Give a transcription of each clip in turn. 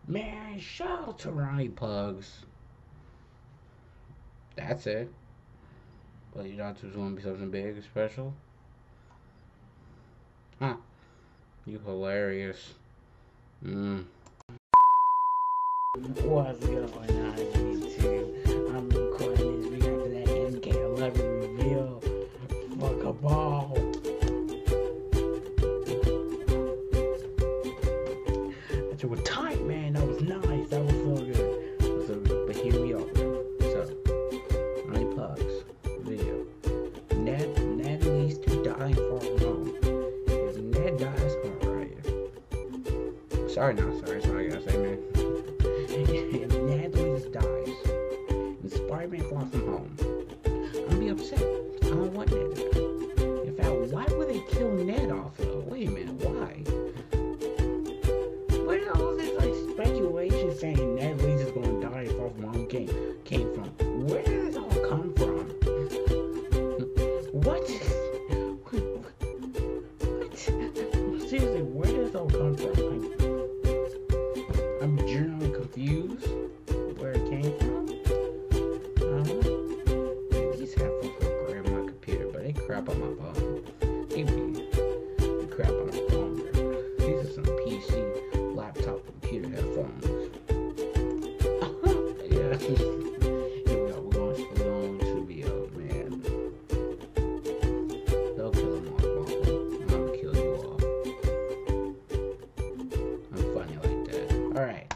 Man, shout out to Ronny Pugs. That's it. But you thought it was going to be something big and special? Huh. You hilarious. What's going on, YouTube? I'm recording this reaction to that MK11 reveal. Fuck a ball. That was tight, man. That was nice. That was so good. But here we are. So, Ronny Pugs video. Ned leads to dying for alone. If Ned dies, alright. Sorry, I gotta say, man. If Ned Leeds dies and Spider-Man far from home, I'm gonna be upset. I don't want Ned to die. In fact, why would they kill Ned off though? Wait a minute, why? Where did all this like speculation saying Ned Leeds is gonna die far from home came from? Where did this all come from? What? Seriously, where did this all come from? I'm generally confused where it came from. These headphones look great on my computer, but they crap on my phone. They crap on my phone, bro. These are some PC, laptop, computer headphones. Yeah. Here we go. We're going to the video, man. They'll kill him off, Marvel. I'm gonna kill you all. I'm funny like that. Alright.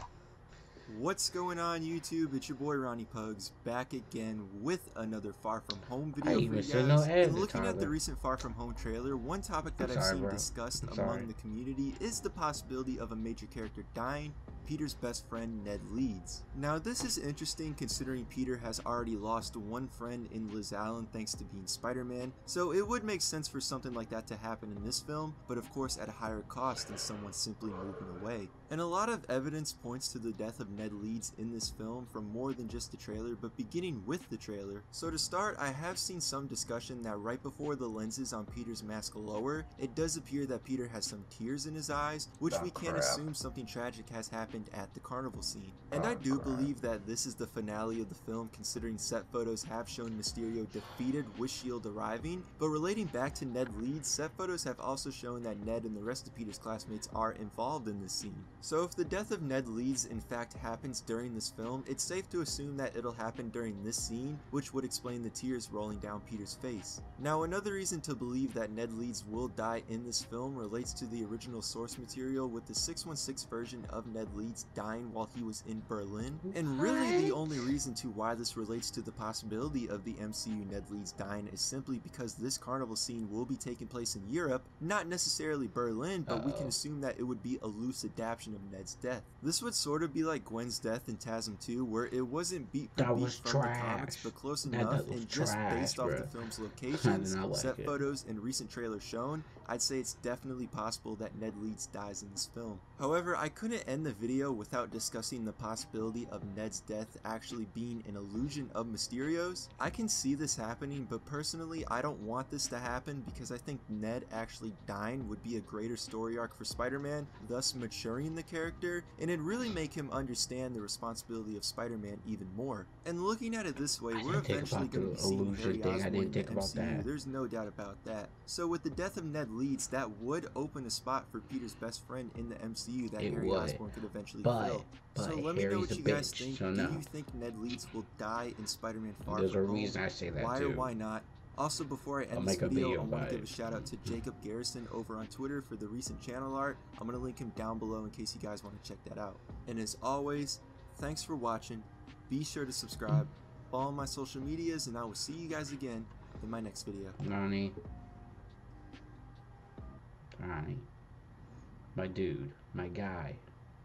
What's going on, YouTube? It's your boy Ronny Pugs back again with another Far From Home video for you guys. And looking at the recent Far From Home trailer, one topic that I've seen discussed among the community is the possibility of a major character dying, Peter's best friend Ned Leeds. Now this is interesting considering Peter has already lost one friend in Liz Allen thanks to being Spider-Man, so it would make sense for something like that to happen in this film, but of course at a higher cost than someone simply moving away. And a lot of evidence points to the death of Ned Leeds in this film from more than just the trailer, but beginning with the trailer. So to start, I have seen some discussion that right before the lenses on Peter's mask lower, it does appear that Peter has some tears in his eyes, which we can assume something tragic has happened at the carnival scene. And I do believe that this is the finale of the film considering set photos have shown Mysterio defeated with S.H.I.E.L.D. arriving, but relating back to Ned Leeds, set photos have also shown that Ned and the rest of Peter's classmates are involved in this scene. So if the death of Ned Leeds in fact happens during this film, it's safe to assume that it'll happen during this scene, which would explain the tears rolling down Peter's face. Now another reason to believe that Ned Leeds will die in this film relates to the original source material with the 616 version of Ned Leeds dying while he was in Berlin, and really the only reason to why this relates to the possibility of the MCU Ned Leeds dying is simply because this carnival scene will be taking place in Europe, not necessarily Berlin, but we can assume that it would be a loose adaptation of Ned's death. This would sort of be like Gwen's death in TASM 2, where it wasn't beat for beat from the comics, but close enough, and just based off the film's locations, set photos, and recent trailers shown, I'd say it's definitely possible that Ned Leeds dies in this film. However, I couldn't end the video without discussing the possibility of Ned's death actually being an illusion of Mysterio's. I can see this happening, but personally I don't want this to happen because I think Ned actually dying would be a greater story arc for Spider-Man, thus maturing the character, and it'd really make him understand the responsibility of Spider-Man even more. And looking at it this way, we're eventually going to be seeing Harry Osborn in the MCU, there's no doubt about that. So with the death of Ned Leeds, that would open a spot for Peter's best friend in the MCU that Harry Osborn could eventually fill. So let me know what you guys think. Do you think Ned Leeds will die in Spider-Man Far From Home? There's a reason I say that too. Why or why not? Also, before I end this video, I want to give a shout out to Jacob Garrison over on Twitter for the recent channel art. I'm going to link him down below in case you guys want to check that out. And as always, thanks for watching. Be sure to subscribe, follow my social medias, and I will see you guys again in my next video. Ronny. My dude. My guy.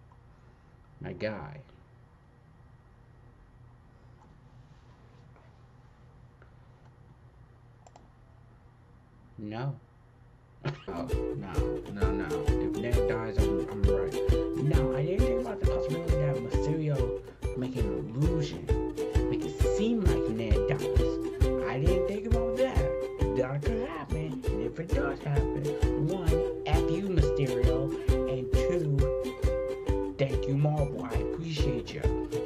No. Oh, no. If Ned dies, I'm right. No, I didn't think about the possibility that Mysterio make an illusion. Make it seem like Ned dies. I didn't think about that. That could happen. And if it does happen, one, F you, Mysterio. And two, thank you, Marvel, I appreciate you.